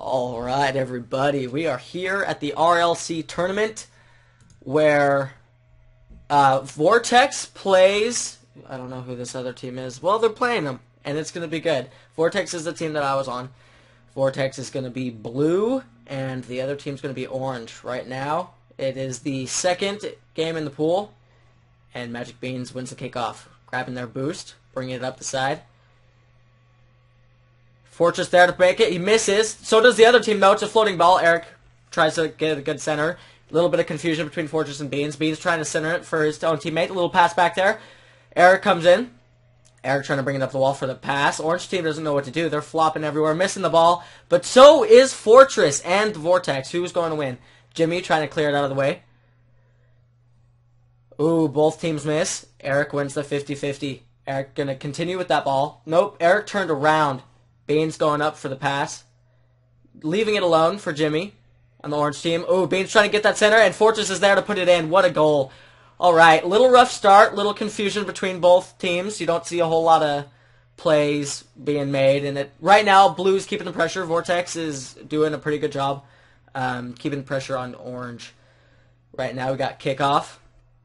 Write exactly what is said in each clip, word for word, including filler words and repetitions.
All right, everybody. We are here at the R L C tournament where uh, Vortex plays... I don't know who this other team is. Well, they're playing them, and it's going to be good. Vortex is the team that I was on. Vortex is going to be blue, and the other team's going to be orange. Right now, it is the second game in the pool, and Magic Beans wins the kickoff. Grabbing their boost, bringing it up the side. Fortress there to break it. He misses. So does the other team, though. It's a floating ball. Eric tries to get a good center. A little bit of confusion between Fortress and Beans. Beans trying to center it for his own teammate. A little pass back there. Eric comes in. Eric trying to bring it up the wall for the pass. Orange team doesn't know what to do. They're flopping everywhere, missing the ball. But so is Fortress and Vortex. Who's going to win? Jimmy trying to clear it out of the way. Ooh, both teams miss. Eric wins the fifty fifty. Eric going to continue with that ball. Nope, Eric turned around. Beans going up for the pass. Leaving it alone for Jimmy on the orange team. Ooh, Beans trying to get that center, and Fortress is there to put it in. What a goal. All right, little rough start, little confusion between both teams. You don't see a whole lot of plays being made. And it, right now, Blue's keeping the pressure. Vortex is doing a pretty good job um, keeping the pressure on orange. Right now, we got kickoff.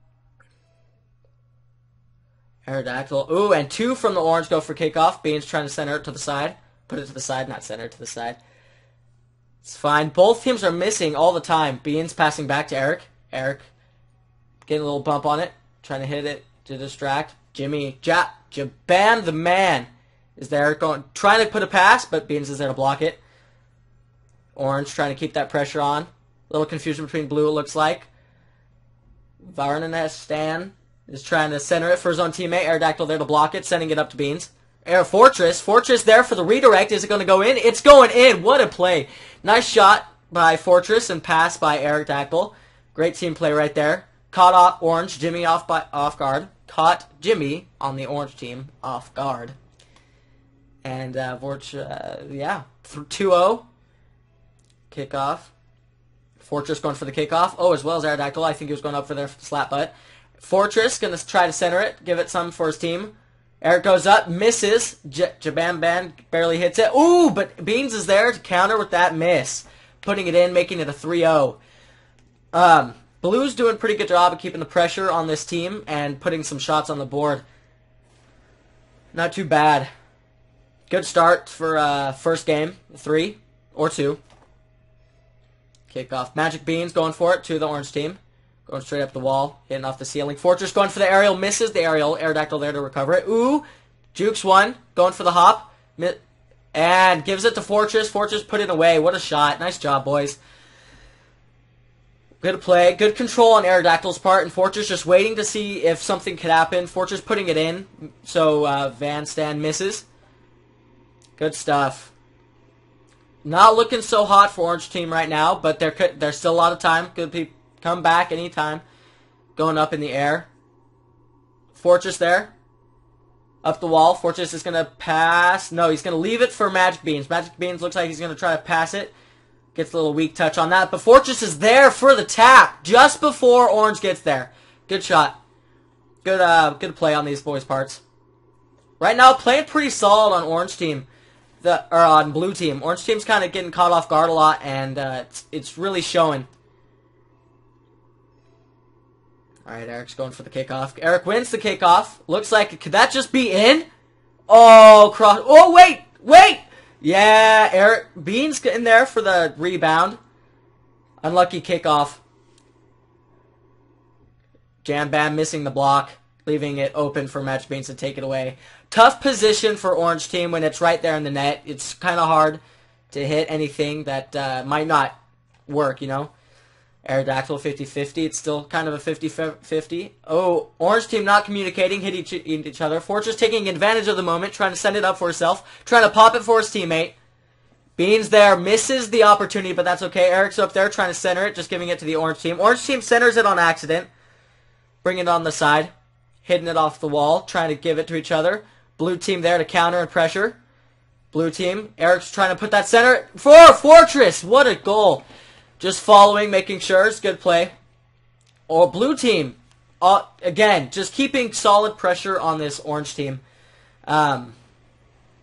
Aerodactyl. Ooh, and two from the orange go for kickoff. Beans trying to center it to the side. Put it to the side, not center it to the side. It's fine. Both teams are missing all the time. Beans passing back to Eric. Eric getting a little bump on it. Trying to hit it to distract. Jimmy. Ja, Jabam the man is there going, trying to put a pass, but Beans is there to block it. Orange trying to keep that pressure on. A little confusion between blue, it looks like. Varnan Stan is trying to center it for his own teammate. Aerodactyl there to block it, sending it up to Beans. Air Fortress. Fortress there for the redirect. Is it going to go in? It's going in. What a play. Nice shot by Fortress and pass by Aerodactyl. Great team play right there. Caught off orange. Jimmy off by off guard. Caught Jimmy on the orange team off guard. And uh, Vorch, uh, yeah, two oh. Kickoff. Fortress going for the kickoff. Oh, as well as Aerodactyl. I think he was going up for their slap butt. Fortress going to try to center it. Give it some for his team. Eric goes up, misses. J Jabam Ban barely hits it. Ooh, but Beans is there to counter with that miss. Putting it in, making it a three oh. Um, Blue's doing a pretty good job of keeping the pressure on this team and putting some shots on the board. Not too bad. Good start for uh, first game. Three or two. Kickoff. Magic Beans going for it to the orange team. Going straight up the wall, hitting off the ceiling. Fortress going for the aerial, misses the aerial. Aerodactyl there to recover it. Ooh, Jukes one, going for the hop. And gives it to Fortress. Fortress put it away. What a shot. Nice job, boys. Good play. Good control on Aerodactyl's part. And Fortress just waiting to see if something could happen. Fortress putting it in. So uh, Van Stan misses. Good stuff. Not looking so hot for Orange Team right now, but there could, there's still a lot of time. Could be come back anytime. Going up in the air. Fortress there. Up the wall. Fortress is going to pass. No, he's going to leave it for Magic Beans. Magic Beans looks like he's going to try to pass it. Gets a little weak touch on that. But Fortress is there for the tap. Just before Orange gets there. Good shot. Good uh, good play on these boys' parts. Right now, playing pretty solid on Orange Team. The, or on Blue Team. Orange Team's kind of getting caught off guard a lot. And uh, it's, it's really showing. Alright, Eric's going for the kickoff. Eric wins the kickoff. Looks like, could that just be in? Oh, cross. Oh, wait! Wait! Yeah, Eric. Beans in there for the rebound. Unlucky kickoff. Jam Bam missing the block. Leaving it open for Magic Beans to take it away. Tough position for Orange Team when it's right there in the net. It's kind of hard to hit anything that uh, might not work, you know? Aerodactyl fifty fifty. It's still kind of a fifty fifty. Oh, Orange Team not communicating, hit each, each other. Fortress taking advantage of the moment, trying to send it up for herself, trying to pop it for his teammate. Beans there, misses the opportunity, but that's okay. Eric's up there trying to center it, just giving it to the Orange Team. Orange Team centers it on accident. Bringing it on the side. Hitting it off the wall, trying to give it to each other. Blue Team there to counter and pressure. Blue Team, Eric's trying to put that center for Fortress. What a goal. Just following, making sure. It's good play. Or Blue Team. Uh, again, just keeping solid pressure on this Orange Team. Um,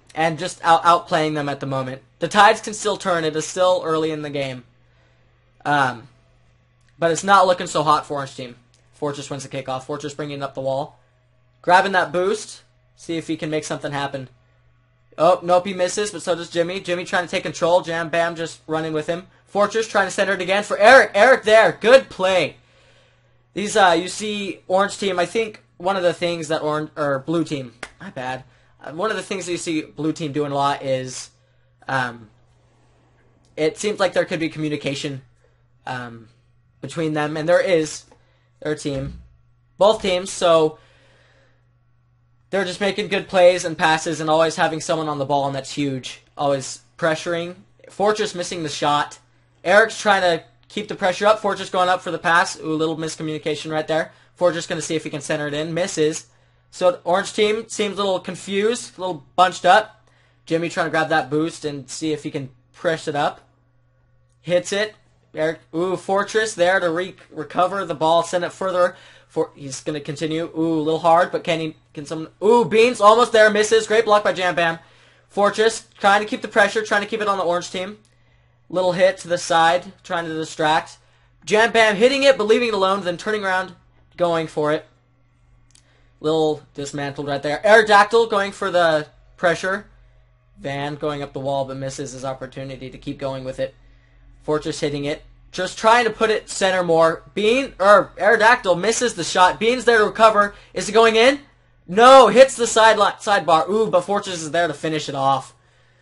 and just out outplaying them at the moment. The tides can still turn. It is still early in the game. Um, but it's not looking so hot for Orange Team. Fortress wins the kickoff. Fortress bringing up the wall. Grabbing that boost. See if he can make something happen. Oh, nope, he misses, but so does Jimmy. Jimmy trying to take control. Jam Bam just running with him. Fortress trying to center it again for Eric. Eric there. Good play. These, uh, you see Orange Team, I think one of the things that Orange, or Blue Team, my bad. Uh, one of the things that you see Blue Team doing a lot is, um, it seems like there could be communication, um, between them, and there is, their team, both teams, so they're just making good plays and passes and always having someone on the ball, and that's huge. Always pressuring. Fortress missing the shot. Eric's trying to keep the pressure up. Fortress going up for the pass. Ooh, little miscommunication right there. Fortress going to see if he can center it in. Misses. So the Orange Team seems a little confused, a little bunched up. Jimmy trying to grab that boost and see if he can press it up. Hits it. Eric, ooh, Fortress there to re recover the ball, send it further. For he's going to continue. Ooh, a little hard, but can he? Can someone? Ooh, Beans almost there, misses. Great block by Jam Bam. Fortress trying to keep the pressure, trying to keep it on the Orange Team. Little hit to the side, trying to distract. Jam Bam hitting it, but leaving it alone, then turning around, going for it. Little dismantled right there. Aerodactyl going for the pressure. Van going up the wall, but misses his opportunity to keep going with it. Fortress hitting it. Just trying to put it center more. Bean, or Aerodactyl misses the shot. Bean's there to recover. Is it going in? No, hits the sideline sidebar. Ooh, but Fortress is there to finish it off.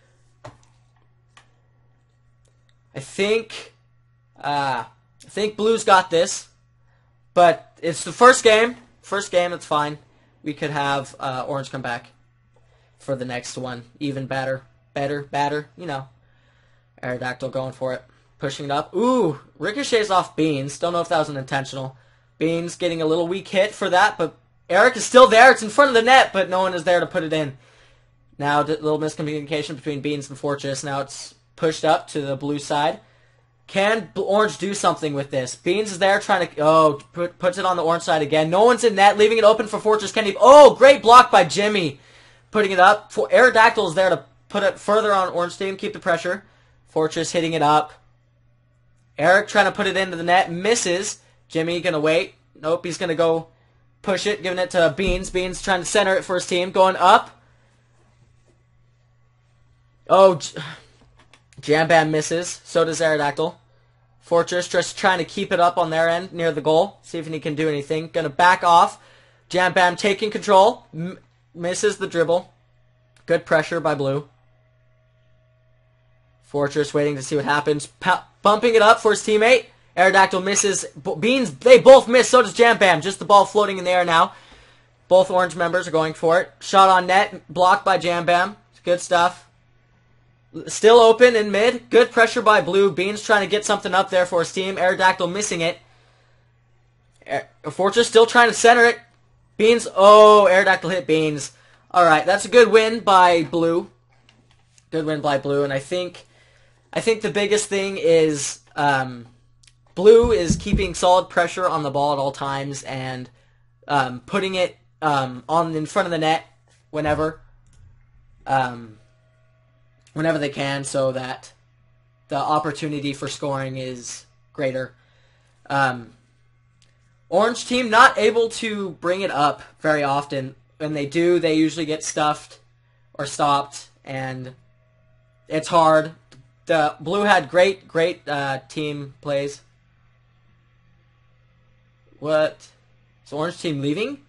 I think, uh, I think Blue's got this, but it's the first game. First game, it's fine. We could have uh, Orange come back for the next one. Even better, better, better. You know, Aerodactyl going for it. Pushing it up. Ooh, ricochets off Beans. Don't know if that was an intentional. Beans getting a little weak hit for that, but Eric is still there. It's in front of the net, but no one is there to put it in. Now, a little miscommunication between Beans and Fortress. Now it's pushed up to the blue side. Can Orange do something with this? Beans is there trying to... Oh, put, puts it on the Orange side again. No one's in net, leaving it open for Fortress. Can he... Oh, great block by Jimmy. Putting it up. For Aerodactyl is there to put it further on Orange Team, keep the pressure. Fortress hitting it up. Eric trying to put it into the net, misses. Jimmy gonna wait. Nope, he's gonna go push it, giving it to Beans. Beans trying to center it for his team, going up. Oh, Jam Bam misses. So does Aerodactyl. Fortress just trying to keep it up on their end near the goal. See if he can do anything. Gonna back off. Jam Bam taking control. M misses the dribble. Good pressure by Blue. Fortress waiting to see what happens. P bumping it up for his teammate. Aerodactyl misses. B Beans, they both miss. So does Jam Bam. Just the ball floating in the air now. Both Orange members are going for it. Shot on net. Blocked by Jam Bam. Good stuff. Still open in mid. Good pressure by Blue. Beans trying to get something up there for his team. Aerodactyl missing it. Fortress still trying to center it. Beans. Oh, Aerodactyl hit Beans. Alright, that's a good win by Blue. Good win by Blue. And I think... I think the biggest thing is um, Blue is keeping solid pressure on the ball at all times and um, putting it um, on in front of the net whenever, um, whenever they can, so that the opportunity for scoring is greater. Um, Orange Team not able to bring it up very often. When they do, they usually get stuffed or stopped, and it's hard. The Blue had great, great uh, team plays. What? Is Orange Team leaving?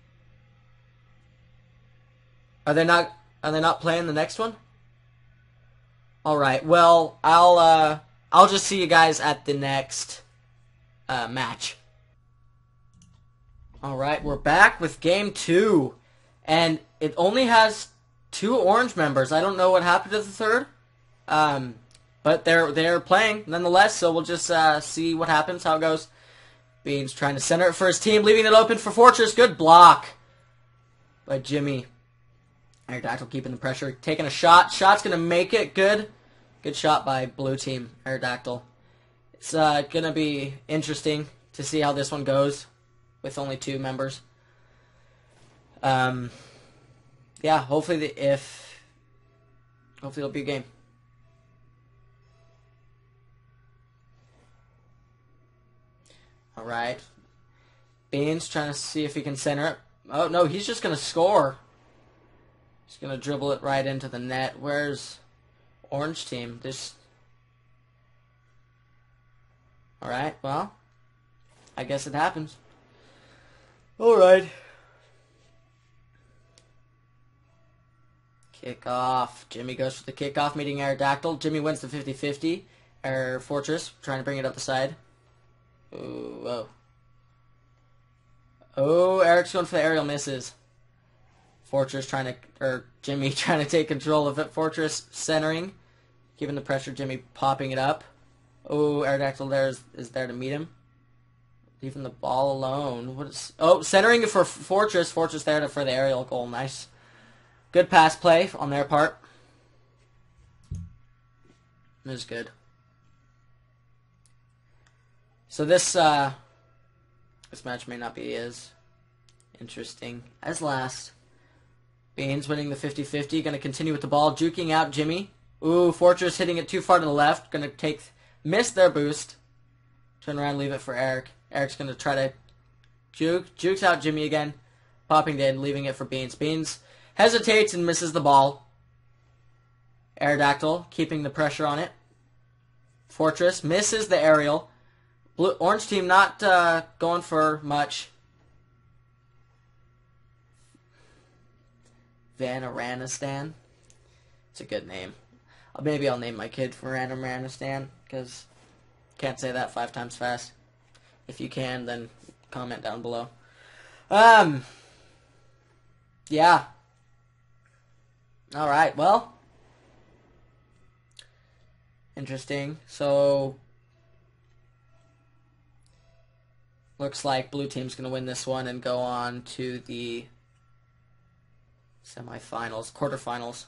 Are they not? Are they not playing the next one? All right. Well, I'll uh, I'll just see you guys at the next uh, match. All right, we're back with game two, and it only has two Orange members. I don't know what happened to the third. Um. But they're they're playing nonetheless, so we'll just uh, see what happens, how it goes. Beans trying to center it for his team, leaving it open for Fortress. Good block by Jimmy. Aerodactyl keeping the pressure, taking a shot. Shot's gonna make it. Good, good shot by Blue Team. Aerodactyl. It's uh, gonna be interesting to see how this one goes with only two members. Um, yeah, hopefully the, if Hopefully it'll be a game. Alright. Beans trying to see if he can center it. Oh, no, he's just going to score. He's going to dribble it right into the net. Where's Orange team? This. Alright, well, I guess it happens. Alright. Kickoff. Jimmy goes for the kickoff, meeting Aerodactyl. Jimmy wins the fifty fifty. Air Fortress trying to bring it up the side. Ooh, whoa. Oh, Eric's going for the aerial, misses. Fortress trying to, or Jimmy trying to take control of it. Fortress centering, giving the pressure. Jimmy popping it up. Oh, Aerodactyl there is, is there to meet him. Leaving the ball alone. What is? Oh, centering it for Fortress. Fortress there to, for the aerial goal. Nice. Good pass play on their part. It was good. So this uh, this match may not be as interesting as last. Beans winning the fifty fifty. Going to continue with the ball. Juking out Jimmy. Ooh, Fortress hitting it too far to the left. Going to take, miss their boost. Turn around, leave it for Eric. Eric's going to try to juke. Jukes out Jimmy again. Popping it in, leaving it for Beans. Beans hesitates and misses the ball. Aerodactyl keeping the pressure on it. Fortress misses the aerial. Blue, Orange team not uh, going for much. Vanaranistan. It's a good name. Maybe I'll name my kid Vanaranistan, because can't say that five times fast. If you can, then comment down below. Um. Yeah. Alright, well. Interesting. So, looks like blue team's going to win this one and go on to the semifinals, quarterfinals.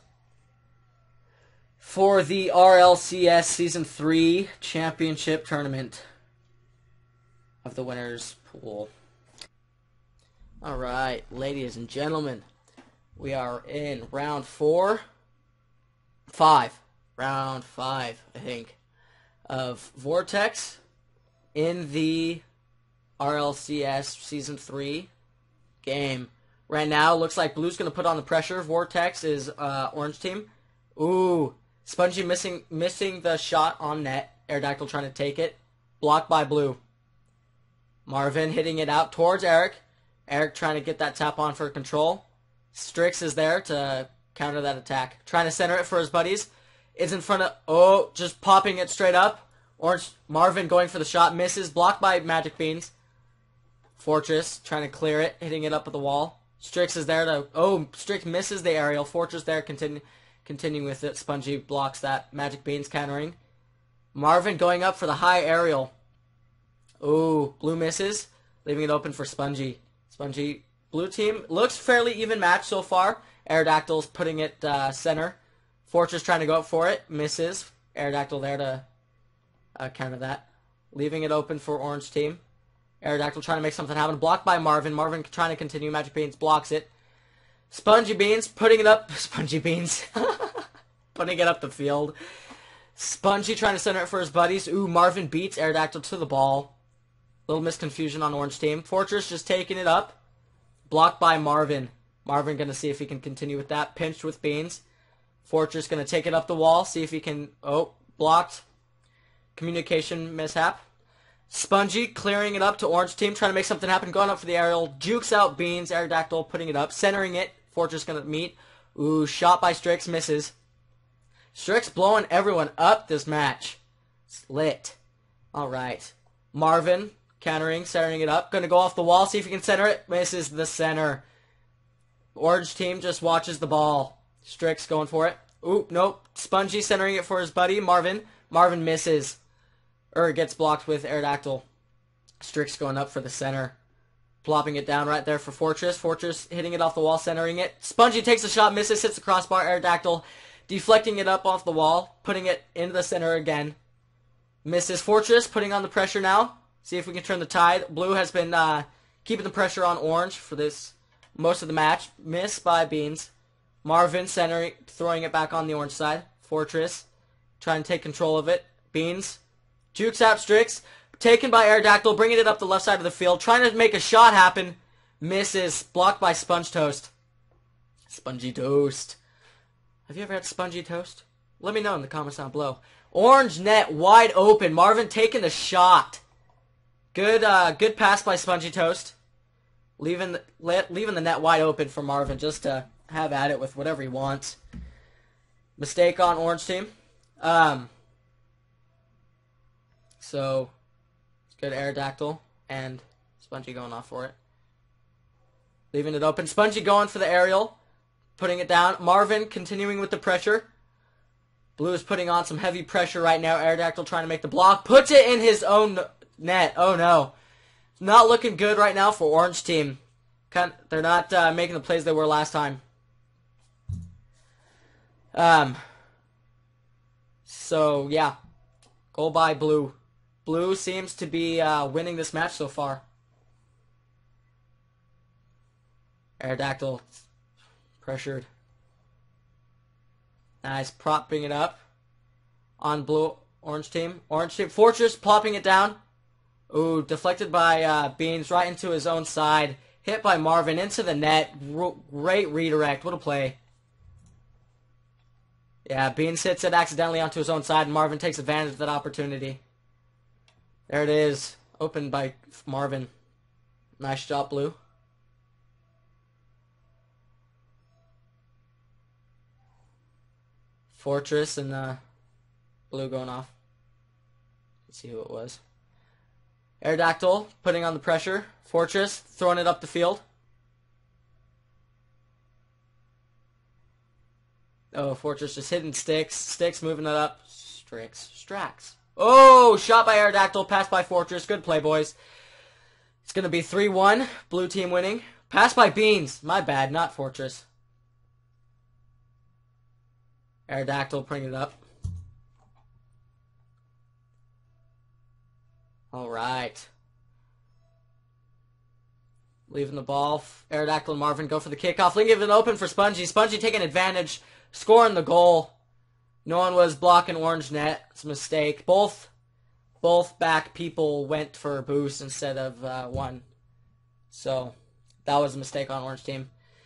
For the R L C S Season three Championship Tournament of the winners pool. Alright, ladies and gentlemen, we are in round four, five, round five, I think, of Vortex in the R L C S Season three game. Right now, looks like Blue's going to put on the pressure. Vortex is uh, Orange team. Ooh, Spongy missing missing the shot on net. Aerodactyl trying to take it. Blocked by Blue. Marvin hitting it out towards Eric. Eric trying to get that tap on for control. Strix is there to counter that attack. Trying to center it for his buddies. It's in front of... Oh, just popping it straight up. Orange Marvin going for the shot. Misses. Blocked by Magic Beans. Fortress trying to clear it. Hitting it up at the wall. Strix is there to... Oh, Strix misses the aerial. Fortress there continue, continuing with it. Spongy blocks that. Magic Beans countering. Marvin going up for the high aerial. Ooh, Blue misses. Leaving it open for Spongy. Spongy, blue team looks fairly even match so far. Aerodactyl's putting it uh, center. Fortress trying to go up for it. Misses. Aerodactyl there to uh, counter that. Leaving it open for Orange team. Aerodactyl trying to make something happen. Blocked by Marvin. Marvin trying to continue. Magic Beans blocks it. Spongy Beans putting it up. Spongy Beans. Putting it up the field. Spongy trying to center it for his buddies. Ooh, Marvin beats Aerodactyl to the ball. Little misconfusion on Orange team. Fortress just taking it up. Blocked by Marvin. Marvin going to see if he can continue with that. Pinched with Beans. Fortress going to take it up the wall. See if he can... Oh, blocked. Communication mishap. Spongy clearing it up to Orange team. Trying to make something happen. Going up for the aerial. Jukes out Beans. Aerodactyl putting it up. Centering it. Fortress going to meet. Ooh, shot by Strix. Misses. Strix blowing everyone up this match. It's lit. Alright. Marvin countering, centering it up. Going to go off the wall. See if he can center it. Misses the center. Orange team just watches the ball. Strix going for it. Oop, nope. Spongy centering it for his buddy, Marvin. Marvin misses. Er, gets blocked with Aerodactyl. Strix going up for the center. Plopping it down right there for Fortress. Fortress hitting it off the wall, centering it. Spongy takes a shot, misses, hits the crossbar. Aerodactyl deflecting it up off the wall, putting it into the center again. Misses. Fortress putting on the pressure now. See if we can turn the tide. Blue has been uh, keeping the pressure on Orange for this most of the match. Miss by Beans. Marvin centering, throwing it back on the orange side. Fortress trying to take control of it. Beans jukes out Strix. Taken by Aerodactyl, bringing it up the left side of the field. Trying to make a shot happen. Misses. Blocked by Sponge Toast. Spongy Toast. Have you ever had spongy toast? Let me know in the comments down below. Orange net wide open. Marvin taking the shot. Good uh, good pass by Spongy Toast. Leaving the, leaving the net wide open for Marvin just to have at it with whatever he wants. Mistake on orange team. Um, so, it's good Aerodactyl and Spongy going off for it. Leaving it open. Spongy going for the aerial. Putting it down. Marvin continuing with the pressure. Blue is putting on some heavy pressure right now. Aerodactyl trying to make the block. Puts it in his own net. Oh no. Not looking good right now for orange team. They're not uh, making the plays they were last time. Um. So, yeah. Goal by blue. Blue seems to be uh, winning this match so far. Aerodactyl pressured. Nice, propping it up on blue, orange team. Orange team, Fortress plopping it down. Ooh, deflected by uh, Beans right into his own side. Hit by Marvin into the net. R great redirect. What a play. Yeah, Beans hits it accidentally onto his own side, and Marvin takes advantage of that opportunity. There it is. Opened by Marvin. Nice job, Blue. Fortress and uh, Blue going off. Let's see who it was. Aerodactyl putting on the pressure. Fortress throwing it up the field. Oh, Fortress just hitting sticks. Sticks moving it up. Strix. Strax. Oh, shot by Aerodactyl. Pass by Fortress. Good play, boys. It's going to be three one. Blue team winning. Pass by Beans. My bad, not Fortress. Aerodactyl bringing it up. All right. Leaving the ball. Aerodactyl and Marvin go for the kickoff. Leaving it open for Spongy. Spongy taking advantage. Scoring the goal. No one was blocking orange net. It's a mistake. Both both back people went for a boost instead of uh, one. So that was a mistake on orange team.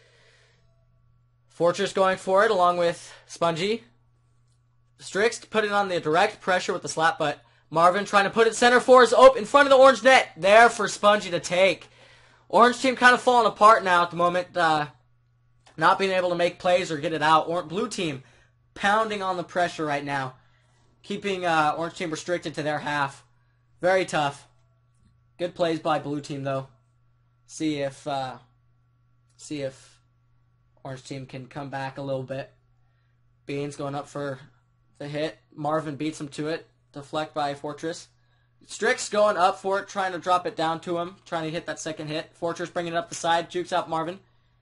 Fortress going for it along with Spongy. Strix putting on the direct pressure with the slap, but Marvin trying to put it center for his open in front of the orange net. There for Spongy to take. Orange team kind of falling apart now at the moment. Uh, not being able to make plays or get it out. Or blue team pounding on the pressure right now. Keeping uh, orange team restricted to their half. Very tough. Good plays by blue team though. See if uh, see if orange team can come back a little bit. Beans going up for the hit. Marvin beats him to it. Deflect by Fortress. Strix going up for it, trying to drop it down to him. Trying to hit that second hit. Fortress bringing it up the side. Jukes out Marvin.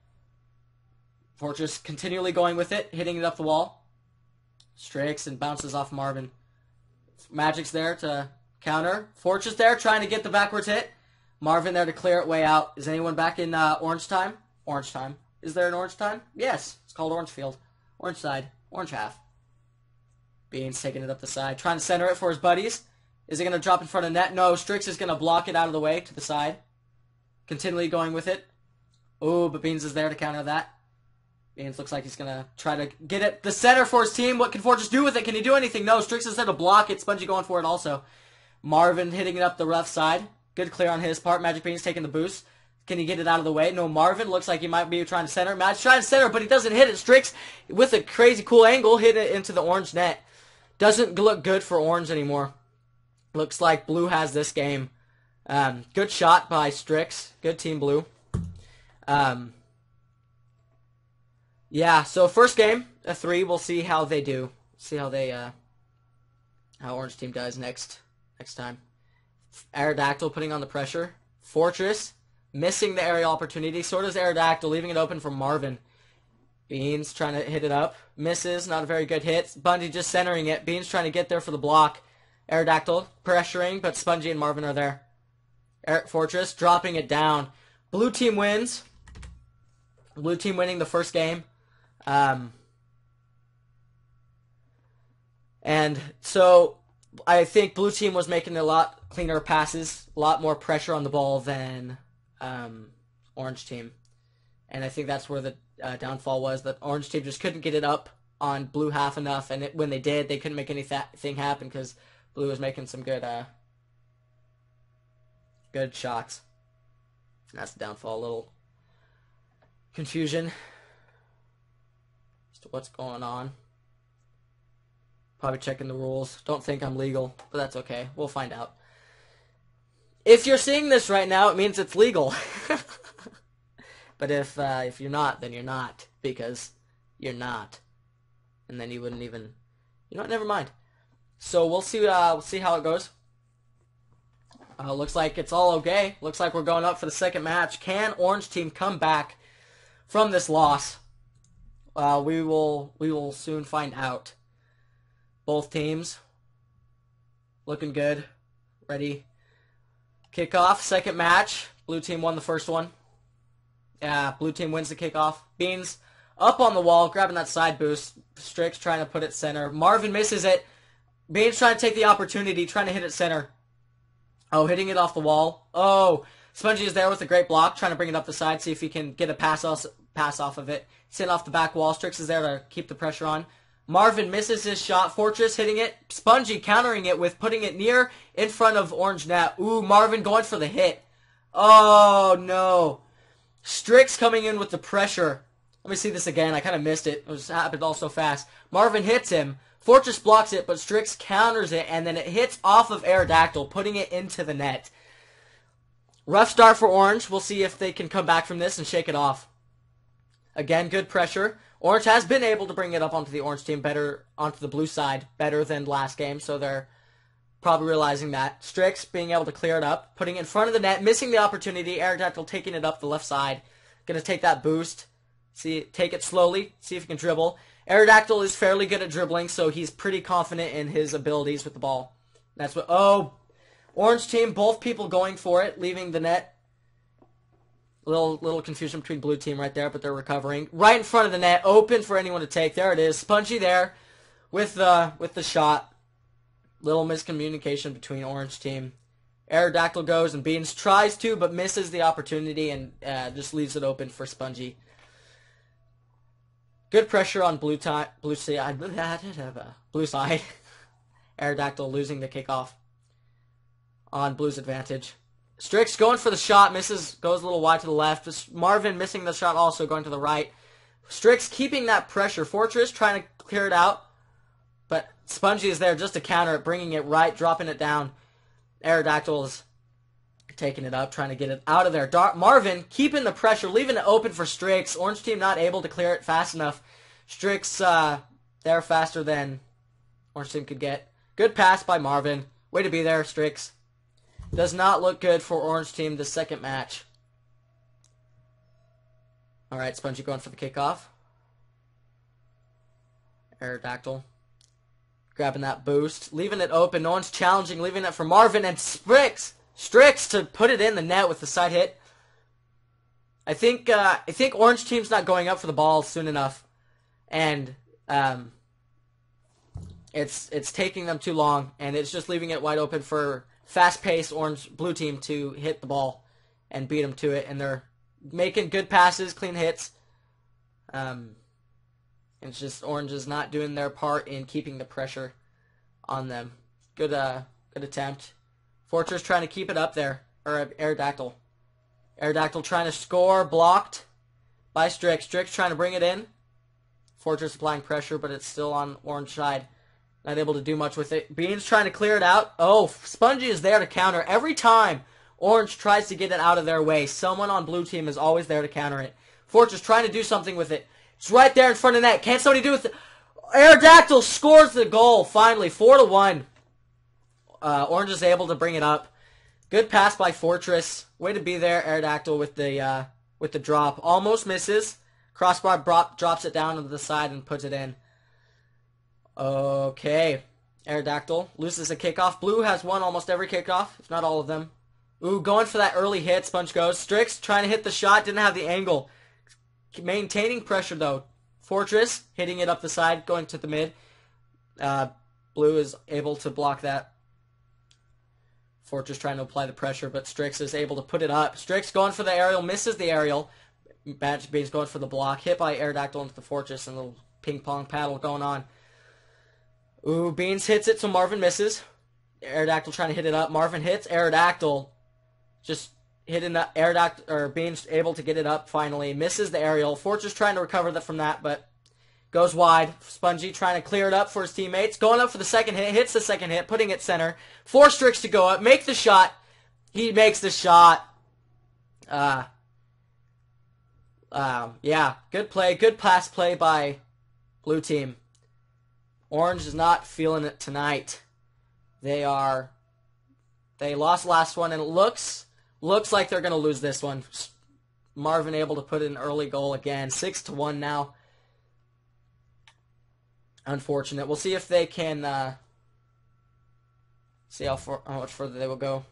Fortress continually going with it. Hitting it up the wall. Strix and bounces off Marvin. Magic's there to counter. Fortress there trying to get the backwards hit. Marvin there to clear it way out. Is anyone back in uh, orange time? Orange time. Is there an orange time? Yes. It's called orange field. Orange side. Orange half. Beans taking it up the side. Trying to center it for his buddies. Is it going to drop in front of net? No. Strix is going to block it out of the way to the side. Continually going with it. Oh, but Beans is there to counter that. Beans looks like he's going to try to get it. The center for his team. What can Fortress do with it? Can he do anything? No. Strix is there to block it. Spongy going for it also. Marvin hitting it up the left side. Good clear on his part. Magic Beans taking the boost. Can he get it out of the way? No, Marvin looks like he might be trying to center. Magic's trying to center, but he doesn't hit it. Strix, with a crazy cool angle, hit it into the orange net. Doesn't look good for orange anymore. Looks like blue has this game. Um, good shot by Strix. Good team blue. Um, yeah, so first game, a three. We'll see how they do. See how they, uh, how orange team does next, next time. Aerodactyl putting on the pressure. Fortress missing the aerial opportunity. So does Aerodactyl, leaving it open for Marvin. Beans trying to hit it up. Misses. Not a very good hit. Bundy just centering it. Beans trying to get there for the block. Aerodactyl pressuring, but Spongy and Marvin are there. Air Fortress dropping it down. Blue team wins. Blue team winning the first game. Um, and so I think blue team was making a lot cleaner passes, a lot more pressure on the ball than um, orange team. And I think that's where the uh, downfall was, that orange team just couldn't get it up on blue half enough, and it, when they did, they couldn't make anything happen because blue was making some good uh, good shots. And that's the downfall. A little confusion as to what's going on. Probably checking the rules. Don't think I'm legal, but that's okay. We'll find out. If you're seeing this right now, it means it's legal. But if uh, if you're not, then you're not, because you're not, and then you wouldn't even. You know what? Never mind. So we'll see. Uh, we'll see how it goes. Uh, looks like it's all okay. Looks like we're going up for the second match. Can orange team come back from this loss? Uh, we will. We will soon find out. Both teams looking good. Ready. Kickoff. Second match. Blue team won the first one. Yeah, blue team wins the kickoff. Beans up on the wall, grabbing that side boost. Strix trying to put it center. Marvin misses it. Beans trying to take the opportunity, trying to hit it center. Oh, hitting it off the wall. Oh, Spongy is there with a great block, trying to bring it up the side, see if he can get a pass off, pass off of it. Sitting off the back wall. Strix is there to keep the pressure on. Marvin misses his shot. Fortress hitting it. Spongy countering it with putting it near in front of orange net. Ooh, Marvin going for the hit. Oh, no. Strix coming in with the pressure. Let me see this again. I kind of missed it. It was happened all so fast. Marvin hits him. Fortress blocks it, but Strix counters it, and then it hits off of Aerodactyl, putting it into the net. Rough start for Orange. We'll see if they can come back from this and shake it off. Again, good pressure. Orange has been able to bring it up onto the orange team better, onto the blue side, better than last game, so they're probably realizing that. Strix being able to clear it up, putting it in front of the net, missing the opportunity. Aerodactyl taking it up the left side. Going to take that boost. See, take it slowly. See if he can dribble. Aerodactyl is fairly good at dribbling, so he's pretty confident in his abilities with the ball. That's what. Oh, orange team, both people going for it, leaving the net. Little little confusion between blue team right there, but they're recovering. Right in front of the net, open for anyone to take. There it is. Spongy there with the with the shot. Little miscommunication between orange team. Aerodactyl goes and Beans tries to, but misses the opportunity and uh, just leaves it open for Spongy. Good pressure on blue time, blue side. Blue side. Aerodactyl losing the kickoff on blue's advantage. Strix going for the shot, misses, goes a little wide to the left. Marvin missing the shot, also going to the right. Strix keeping that pressure. Fortress trying to clear it out. But Spongy is there just to counter it, bringing it right, dropping it down. Aerodactyl is taking it up, trying to get it out of there. Dar Marvin keeping the pressure, leaving it open for Strix. Orange team not able to clear it fast enough. Strix uh, there faster than orange team could get. Good pass by Marvin. Way to be there, Strix. Does not look good for orange team the second match. Alright, Spongy going for the kickoff. Aerodactyl grabbing that boost, leaving it open. No one's challenging, leaving it for Marvin and Strix. Strix to put it in the net with the side hit. I think uh, I think orange team's not going up for the ball soon enough, and um, it's it's taking them too long, and it's just leaving it wide open for fast-paced orange blue team to hit the ball and beat them to it, and they're making good passes, clean hits. Um, it's just orange is not doing their part in keeping the pressure on them. Good, uh, good attempt. Fortress trying to keep it up there, or Aerodactyl. Aerodactyl trying to score, blocked by Strix. Strix trying to bring it in. Fortress applying pressure, but it's still on orange side. Not able to do much with it. Beans trying to clear it out. Oh, Spongy is there to counter. Every time orange tries to get it out of their way, someone on blue team is always there to counter it. Fortress trying to do something with it. It's right there in front of the net. Can't somebody do it? Aerodactyl scores the goal, finally. four to one. Uh, orange is able to bring it up. Good pass by Fortress. Way to be there, Aerodactyl, with the uh, with the drop. Almost misses. Crossbar drop, drops it down to the side and puts it in. Okay. Aerodactyl loses a kickoff. Blue has won almost every kickoff, if not all of them. Ooh, going for that early hit. Sponge goes. Strix trying to hit the shot. Didn't have the angle. Maintaining pressure, though. Fortress hitting it up the side, going to the mid. Uh, Blue is able to block that. Fortress trying to apply the pressure, but Strix is able to put it up. Strix going for the aerial, misses the aerial. Magic Beans going for the block, hit by Aerodactyl into the Fortress, and a little ping pong paddle going on. Ooh, Beans hits it, so Marvin misses. Aerodactyl trying to hit it up. Marvin hits. Aerodactyl just hitting the Aerodactyl, or Beans able to get it up finally. Misses the aerial. Fortress trying to recover that from that, but goes wide. Spongy trying to clear it up for his teammates. Going up for the second hit. Hits the second hit, putting it center. Four Strix to go up. Make the shot. He makes the shot. Uh, um, yeah, good play. Good pass play by Blue Team. Orange is not feeling it tonight. They are, they lost last one, and it looks, looks like they're going to lose this one. Marvin able to put in an early goal again. Six to one now. Unfortunate. We'll see if they can, uh, see how, far, how much further they will go.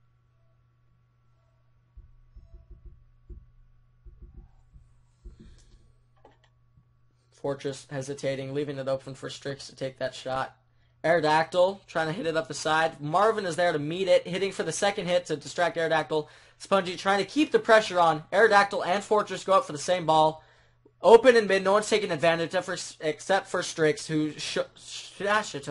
Fortress hesitating, leaving it open for Strix to take that shot. Aerodactyl trying to hit it up the side. Marvin is there to meet it, hitting for the second hit to distract Aerodactyl. Spongy trying to keep the pressure on. Aerodactyl and Fortress go up for the same ball. Open in mid, no one's taking advantage except for, except for Strix, who sh sh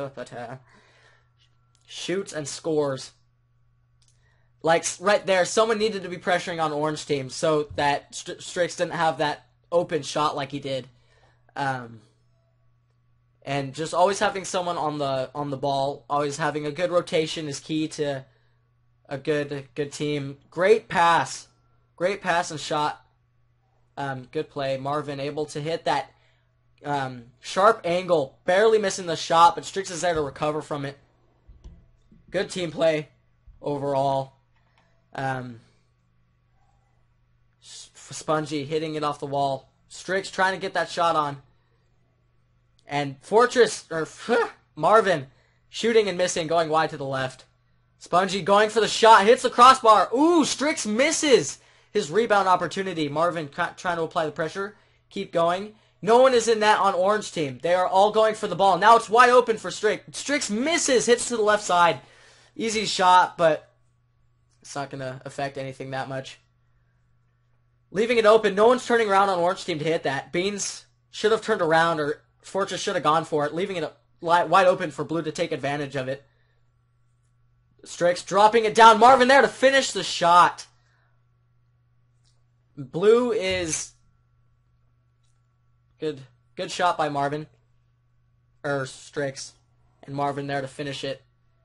shoots and scores. Like, right there, someone needed to be pressuring on Orange Team so that St Strix didn't have that open shot like he did. Um, and just always having someone on the on the ball, always having a good rotation is key to a good good team. Great pass, great pass and shot. Um, good play. Marvin able to hit that um, sharp angle, barely missing the shot, but Strix is there to recover from it. Good team play overall. Um, Spongy hitting it off the wall. Strix trying to get that shot on. And Fortress, or Marvin, shooting and missing, going wide to the left. Spongy going for the shot, hits the crossbar. Ooh, Strix misses his rebound opportunity. Marvin trying to apply the pressure. Keep going. No one is in that on Orange Team. They are all going for the ball. Now it's wide open for Strix. Strix misses, hits to the left side. Easy shot, but it's not going to affect anything that much. Leaving it open. No one's turning around on Orange Team to hit that. Beans should have turned around, or Fortress should have gone for it, leaving it wide open for Blue to take advantage of it. Strix dropping it down. Marvin there to finish the shot. Blue is good. Good shot by Marvin. Or Strix. And Marvin there to finish it.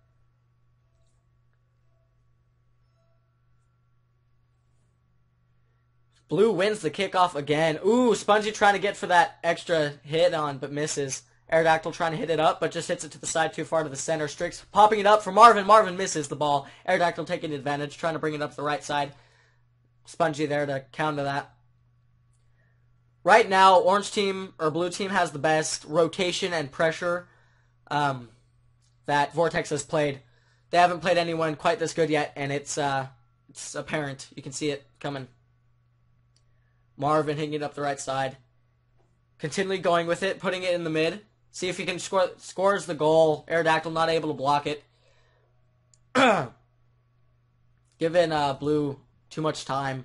Blue wins the kickoff again. Ooh, Spongy trying to get for that extra hit on, but misses. Aerodactyl trying to hit it up, but just hits it to the side too far to the center. Strix popping it up for Marvin. Marvin misses the ball. Aerodactyl taking advantage, trying to bring it up to the right side. Spongy there to counter that. Right now, Orange Team, or Blue Team, has the best rotation and pressure um, that Vortex has played. They haven't played anyone quite this good yet, and it's, uh, it's apparent. You can see it coming. Marvin hitting it up the right side. Continually going with it, putting it in the mid. See if he can score. Scores the goal. Aerodactyl not able to block it. Giving uh, Blue too much time.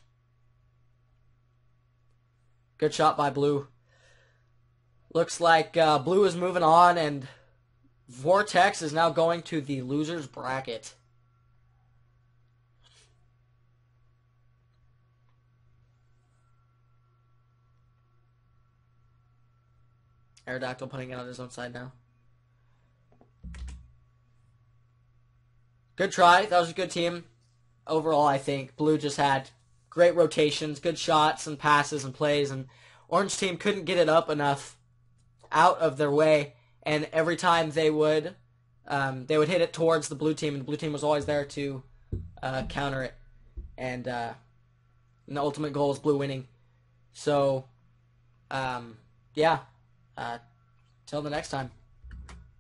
Good shot by Blue. Looks like uh, Blue is moving on, and Vortex is now going to the losers bracket. Aerodactyl putting it on his own side now. Good try. That was a good team. Overall, I think Blue just had great rotations, good shots and passes and plays, and Orange Team couldn't get it up enough out of their way, and every time they would, um, they would hit it towards the Blue Team, and the Blue Team was always there to uh, counter it, and, uh, and the ultimate goal is Blue winning. So, um, yeah. Uh, till the next time.